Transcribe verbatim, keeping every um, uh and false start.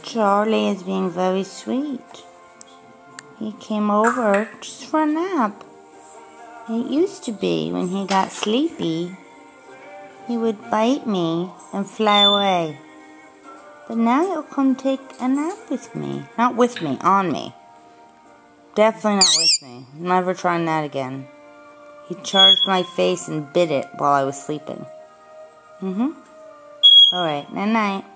Charlie is being very sweet. He came over just for a nap. It used to be when he got sleepy, he would bite me and fly away. But now he'll come take a nap with me. Not with me, on me. Definitely not with me. Never trying that again. He charged my face and bit it while I was sleeping. Mm-hmm. Alright, night-night.